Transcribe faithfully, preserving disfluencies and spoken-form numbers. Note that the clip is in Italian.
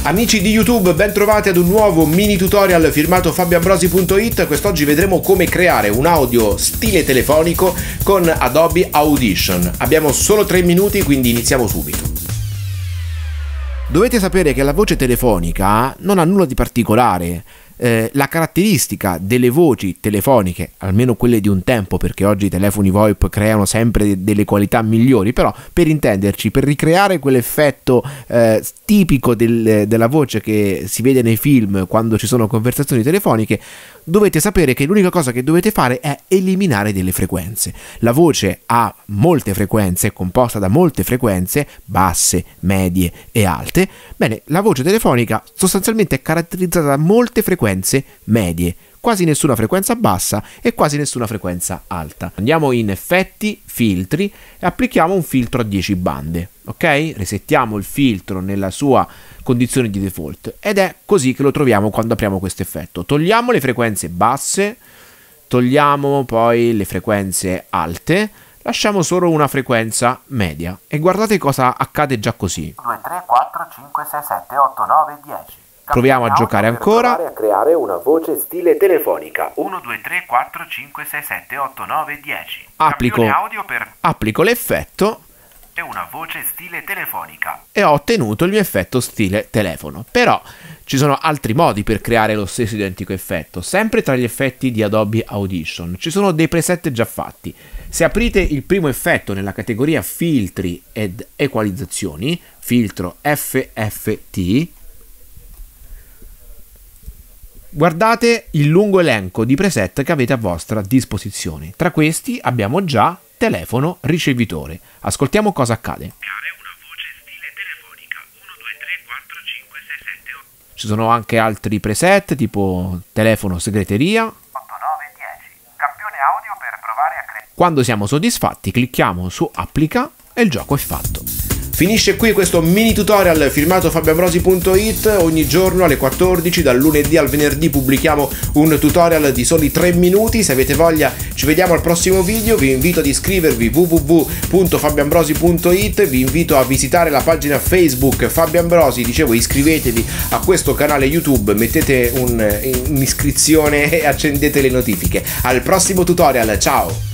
Amici di YouTube, ben trovati ad un nuovo mini tutorial firmato fabio ambrosi punto it. Quest'oggi vedremo come creare un audio stile telefonico con Adobe Audition. Abbiamo solo tre minuti, quindi iniziamo subito. Dovete sapere che la voce telefonica non ha nulla di particolare. Eh, la caratteristica delle voci telefoniche, almeno quelle di un tempo, perché oggi i telefoni VoIP creano sempre delle qualità migliori, però per intenderci, per ricreare quell'effetto eh, tipico del, della voce che si vede nei film quando ci sono conversazioni telefoniche, dovete sapere che l'unica cosa che dovete fare è eliminare delle frequenze. La voce ha molte frequenze, è composta da molte frequenze, basse, medie e alte. Bene, la voce telefonica sostanzialmente è caratterizzata da molte frequenze medie, quasi nessuna frequenza bassa e quasi nessuna frequenza alta. Andiamo in effetti, filtri e applichiamo un filtro a dieci bande, ok? Resettiamo il filtro nella sua condizione di default ed è così che lo troviamo quando apriamo questo effetto. Togliamo le frequenze basse, togliamo poi le frequenze alte, lasciamo solo una frequenza media e guardate cosa accade già così. due, tre, quattro, cinque, sei, sette, otto, nove, dieci. Proviamo a giocare ancora. Per a creare una voce stile telefonica. uno, due, tre, quattro, cinque, sei, sette, otto, nove, dieci. Applico, audio per applico l'effetto e una voce stile telefonica. E ho ottenuto il mio effetto stile telefono. Però ci sono altri modi per creare lo stesso identico effetto. Sempre tra gli effetti di Adobe Audition ci sono dei preset già fatti. Se aprite il primo effetto nella categoria filtri ed equalizzazioni, filtro F F T, guardate il lungo elenco di preset che avete a vostra disposizione. Tra questi abbiamo già telefono ricevitore. Ascoltiamo cosa accade. Una voce stile telefonica. uno, due, tre, quattro, cinque, sei, sette, otto. Ci sono anche altri preset tipo telefono segreteria. otto, nove, dieci. Campione audio per provare a creare. Quando siamo soddisfatti clicchiamo su applica e il gioco è fatto. Finisce qui questo mini tutorial firmato fabio ambrosi punto it. Ogni giorno alle quattordici, dal lunedì al venerdì, pubblichiamo un tutorial di soli tre minuti. Se avete voglia ci vediamo al prossimo video. Vi invito ad iscrivervi w w w punto fabio ambrosi punto it. Vi invito a visitare la pagina Facebook Fabio Ambrosi. Dicevo, iscrivetevi a questo canale YouTube, mettete un, un'iscrizione e accendete le notifiche. Al prossimo tutorial, ciao!